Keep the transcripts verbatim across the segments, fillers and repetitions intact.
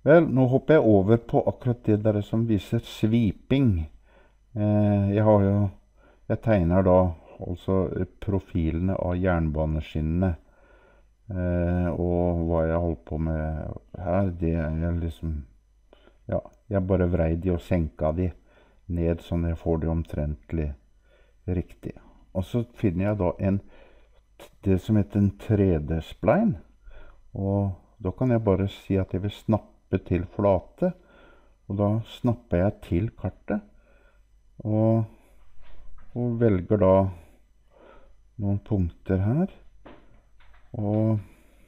Vel, nå hopper jeg over på akkurat det der som viser sviping. Eh, jeg har jo, jeg tegner da altså profilene av jernbaneskinnene. Eh, og hva jeg holder på med her, det er liksom, ja, jeg bare vrei de og senka de ned sånn jeg får det omtrentlig riktig. Og så finner jeg da en, det som heter en tre D-spline, og da kan jeg bare si at jeg vil snappe til flate, og da snapper jeg til kartet, og, og velger da noen punkter her, og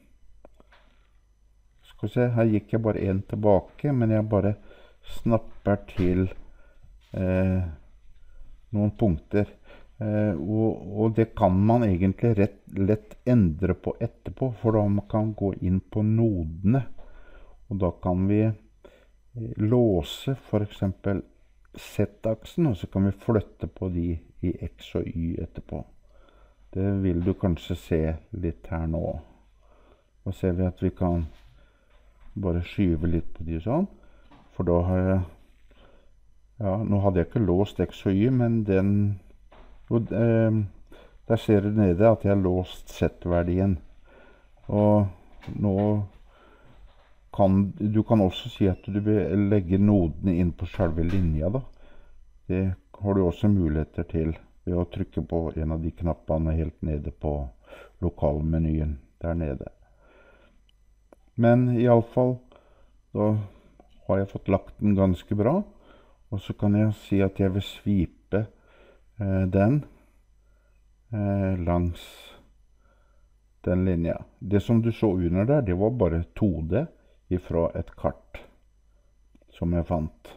skal vi se, her gikk jeg bare en tilbake, men jeg bare snapper til eh, noen punkter. Eh, og, og det kan man egentlig rett, lett endre på etterpå, for da man kan gå inn på nodene. Og da kan vi eh, låse for eksempel Z-aksen, og så kan vi flytte på de i X og Y etterpå. Det vil du kanskje se litt her nå. Da ser vi at vi kan bare skyve litt på de sånn, for da har jeg, ja, nå hadde jeg ikke låst X og Y, men den, og, eh, der ser du nede at jeg har låst Z-verdien. Og nå kan, du kan også si at du vil legge nodene inn på selve linja da. Det har du også muligheter til ved å trykke på en av de knappene helt nede på lokalmenyen der nede. Men i alle fall, da har jeg fått lagt den ganske bra, og så kan jeg si at jeg vil svipe eh, den eh, langs den linja. Det som du så under der, det var bare to D ifra et kart som jeg fant.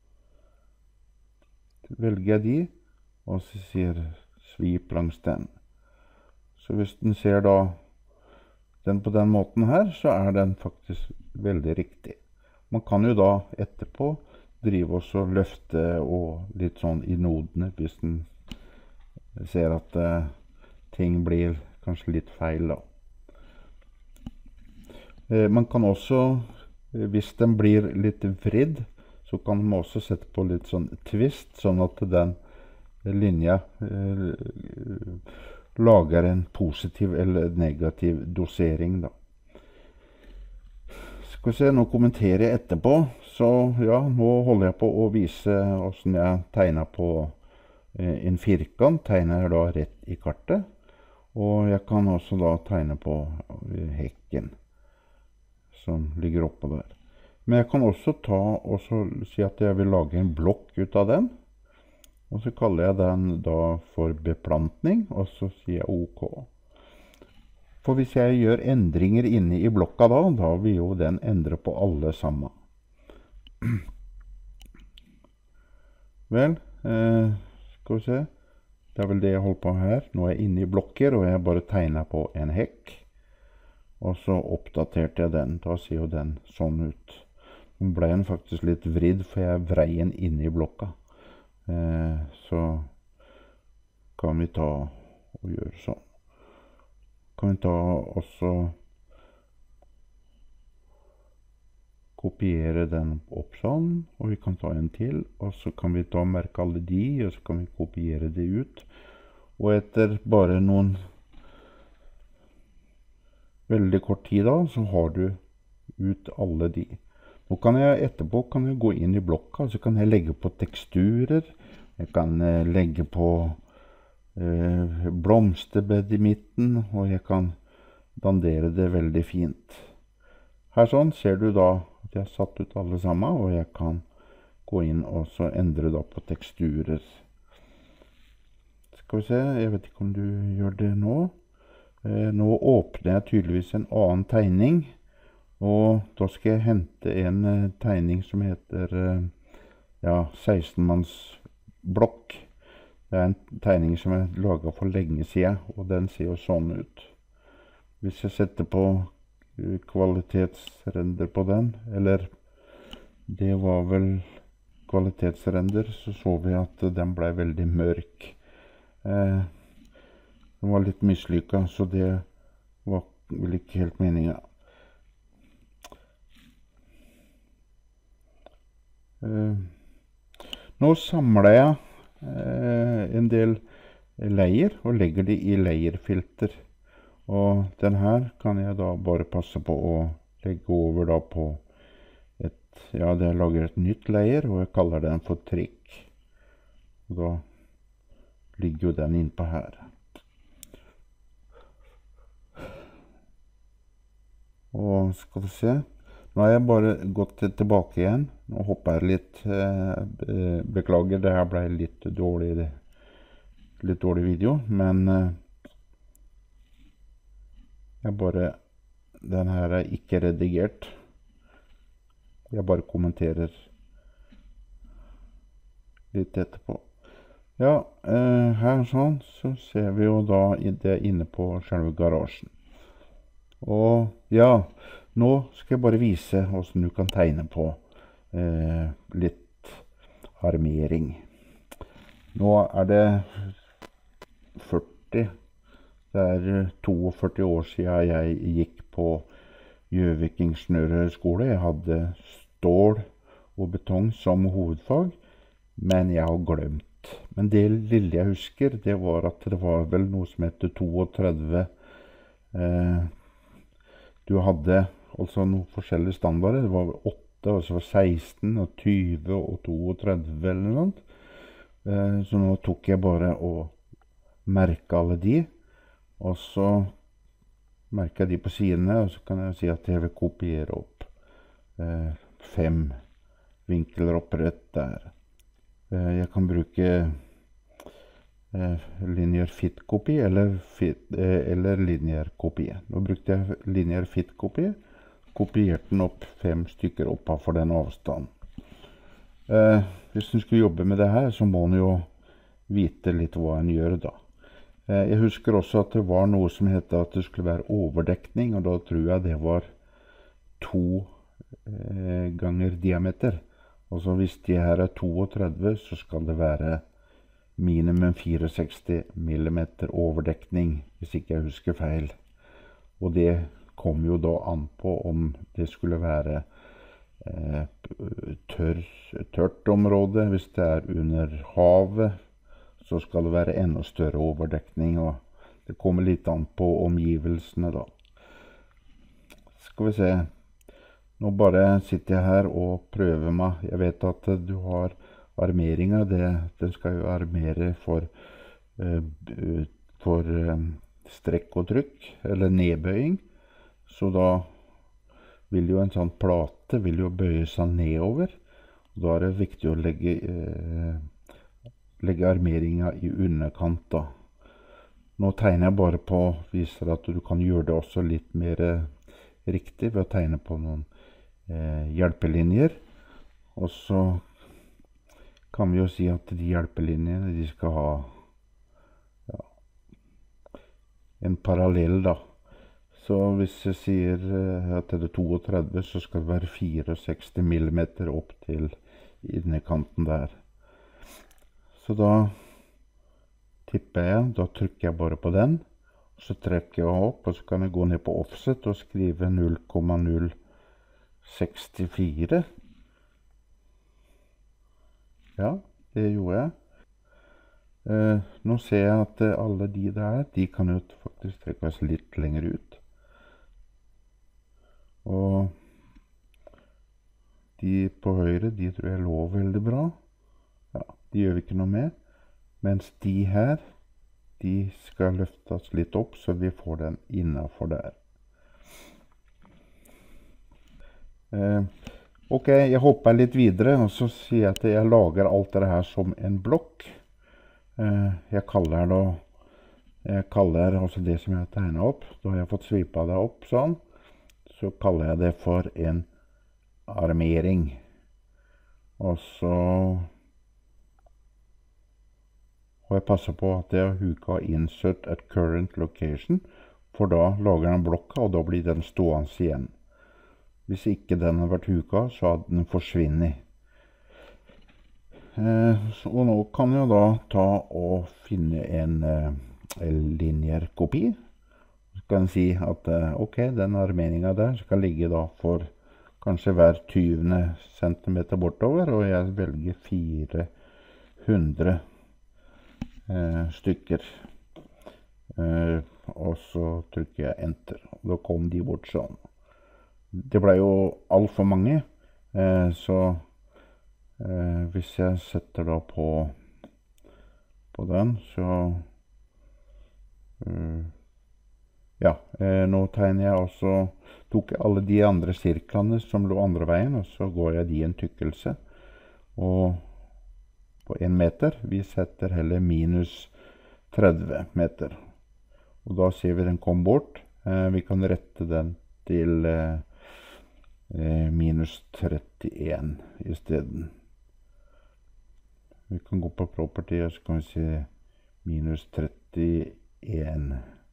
Velger jeg de, og så sier svip langs den. Så hvis den ser da den på den måten her, så er den faktisk veldig riktig. Man kan jo da etterpå drive oss og løfte og litt sånn i nodene, hvis den ser at uh, ting blir kanskje litt feil da. Uh, man kan også, uh, hvis den blir litt vridd, så kan man også sette på litt sånn twist, sånn at den linja uh, lager en positiv eller negativ dosering da. Skal vi se, nå kommenterer jeg etterpå, så ja, nå holder jeg på å vise hvordan jeg tegner på eh, en firkant, tegner jeg da rett i kartet, og jeg kan også da tegne på hekken som ligger oppå der. Men jeg kan også ta og så si at jeg vil lage en blokk ut av den, og så kaller jeg den da for beplantning, og så sier jeg OK. For hvis jeg gjør endringer inne i blokka da, da vil jo den endre på alle sammen. Vel, eh, skal vi se. Det er vel det jeg holder på her. Nå er jeg inne i blokker, og jeg bare tegner på en hekk. Og så oppdaterte jeg den. Da ser jo den sånn ut. Nå ble den faktisk litt vridd, for jeg vrei den inne i blokka. Eh, så kan vi ta og gjøre sånn. Kan vi ta også kopiere den opp sånn, og vi kan ta en til, og så kan vi ta merke alle de, og så kan vi kopiere det ut. Og etter bare noen veldig kort tid da, så har du ut alle de. Nå kan jeg etterpå kan jeg gå inn i blokka, så kan jeg legge på teksturer, jeg kan eh, legge på eh, blomsterbed i midten, og jeg kan dandere det veldig fint. Her sånn ser du da at jeg har satt ut alle sammen, og jeg kan gå inn og så endre da på teksturer. Skal vi se, jeg vet ikke om du gjør det nå. Eh, nå åpner jeg tydeligvis en annen tegning, og da skal jeg hente en uh, tegning som heter uh, ja, seksten-manns blokk. Det er en tegning som jeg laget for lenge siden, og den ser jo sånn ut. Hvis jeg setter på uh, kvalitetsrender på den, eller det var vel kvalitetsrender, så så vi at uh, den ble veldig mørk. Uh, den var litt mislykket, så det var vel ikke helt meningen. Eh, nå samler jeg eh, en del leir og legger de i leirfilter. Og den her kan jeg da bare passe på å legge over da på et, ja, det lager et nytt leir, og jeg kaller den for trikk. Og da ligger jo den innpå her. Og skal vi se, nå har jeg bare gått tilbake igjen. Nå hopper jeg litt, eh, beklager, det her ble litt dårlig, litt dårlig video, men eh, jeg bare, den her er ikke redigert. Jeg bare kommenterer litt etterpå. Ja, eh, her sånn, så ser vi jo da det inne på selve garasjen. Og ja, nå skal jeg bare vise hvordan du kan tegne på eh, litt armering. Nå er det førti, det er førtito år siden jeg gikk på Gjøvik ingeniørhøgskole. Jeg hadde stål og betong som hovedfag, men jeg har glemt. Men det lille jeg husker, det var at det var vel noe som heter trettito. Eh, du hadde altså noen forskjellige standarder. Det var åtte, og så var seksten, og tyve, og trettito eller noe sånt. Eh, så nå tok jeg bare og merket alle de, og så merker jeg de på sidene, og så kan jeg si at jeg vil kopiere opp eh, fem vinkler opprett der. Eh, jeg kan bruke eh, linear fit-kopi eller, fit, eh, eller linear kopi. Nå brukte jeg linear fit-kopi, kopierte den opp fem stykker oppa for den avstanden. Eh, hvis du skulle jobbe med det her, så må du jo vite litt hva en gjør da. Jeg husker også at det var noe som het at det skulle være overdekning, og da tror jeg det var to eh, ganger diameter. Altså hvis de her er trettito, så skal det være minimum sekstifire millimeter overdekning, hvis ikke jeg husker feil. Og det kom jo da an på om det skulle være eh, tør, tørt område, hvis det er under havet, så skal det være enda større overdekning, og det kommer litt an på omgivelsene da. Skal vi se, nå bare sitter jeg her og prøver meg. Jeg vet at du har armeringer, det, det skal jo armere for, uh, for uh, strekk og trykk, eller nedbøying. Så da vil jo en sånn plate vil jo bøye seg nedover, og da er det viktig å legge uh, legge armeringen i underkant da. Nå tegner jeg bare på, viser at du kan gjøre det også litt mer riktig ved å tegne på noen eh, hjelpelinjer. Og så kan vi jo si at de hjelpelinjene, de skal ha ja, en parallell da. Så hvis jeg sier at det er trettito, så skal det være sekstifire millimeter opp til innerkanten der. Så da tipper jeg, da trykker jeg bare på den, så trekker jeg opp, og så kan jeg gå ned på offset og skrive null komma null sekstifire. Ja, det gjorde jeg. Eh, nå ser jeg at alle de der, de kan jo faktisk trekkes litt lenger ut. Og de på høyre, de tror jeg lå veldig bra. Ja, de gjør vi ikke noe med, mens de her, de skal løftes litt opp, så vi får den innenfor der. Eh, ok, jeg hopper litt videre, og så sier jeg at jeg lager alt det her som en blokk. Eh, jeg kaller det, jeg kaller altså det som jeg har tegnet opp, da har jeg fått svipet det opp sånn, så kaller jeg det for en armering. Og så og jeg passer på at jeg huka insert at current location, for da lager den blokka, og da blir den stående igjen. Hvis ikke den har vært huka, så hadde den forsvinnet. Eh, og nå kan jeg da ta og finne en, en linear kopi. Så kan jeg si at ok, den armeringen der skal ligge da for kanskje hver tyvende centimeter bortover, og jeg velger fire hundre eh, stykker. Eh, og så trykker jeg enter, og da kom de bort sånn. Det ble jo alt for mange, eh, så eh, hvis jeg setter da på, på den, så eh, ja, eh, nå tegner jeg også, tok jeg alle de andre sirklene som lå andre veien, og så går jeg de en tykkelse, og på en meter, vi setter heller minus tretti meter. Og da ser vi den kom bort. Eh, vi kan rette den til eh, minus trettien i stedet. Vi kan gå på property, og så kan vi se minus trettien.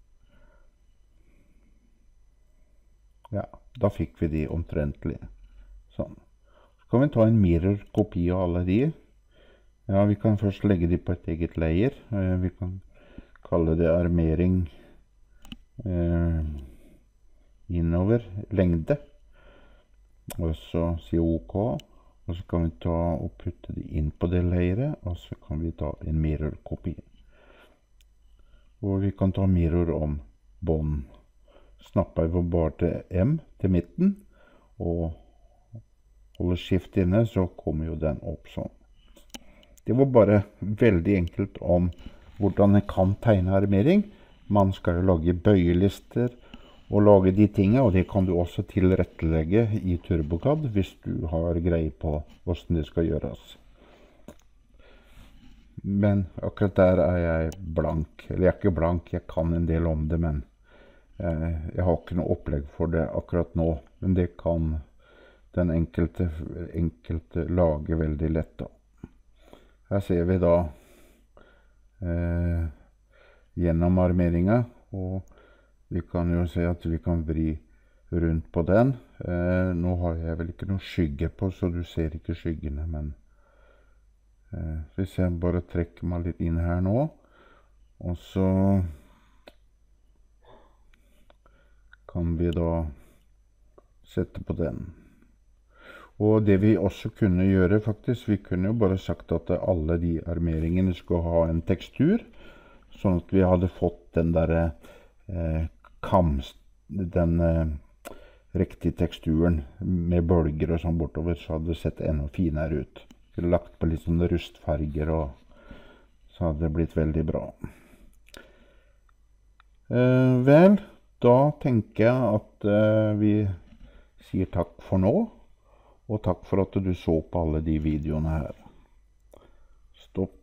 Ja, da fikk vi de omtrentlig. Sånn. Så kan vi ta en mirror-kopi av alle de. Ja, vi kan først legge de på et eget layer. Eh, vi kan kalle det armering eh, innover lengde. Og så si OK. Og så kan vi ta og putte de inn på det layeret, og så kan vi ta en mirror-kopi. Og vi kan ta mirror om bånd. Snapper vi bare til M til midten, og holder skift inne, så kommer jo den opp sånn. Det var bare veldig enkelt om hvordan jeg kan tegne armering. Man skal jo lage bøyelister og lage de tingene, og det kan du også tilrettelegge i TurboCAD hvis du har greie på hvordan det skal gjøres. Men akkurat der er jeg blank. Eller jeg er ikke blank, jeg kan en del om det, men jeg, jeg har ikke noe opplegg for det akkurat nå. Men det kan den enkelte, enkelte lage veldig lett da. Her ser vi da eh, gjennom armeringen, og vi kan jo se at vi kan vri rundt på den. Eh, nå har jeg vel ikke noe skygge på, så du ser ikke skyggene, men eh, hvis jeg bare trekker meg litt inn her nå, og så kan vi da sette på den. Og det vi også kunne gjøre faktisk, vi kunne jo bare sagt at alle de armeringene skulle ha en tekstur, sånn at vi hadde fått den der eh, kam, den eh, riktige teksturen med bølger og sånn bortover, så hadde det sett enda finere ut. Vi hadde lagt på litt sånne rustfarger, og så hadde det blitt veldig bra. Eh, vel, da tenker jeg at eh, vi sier takk for nå. Og takk for at du så på alle de videoene her. Stopp.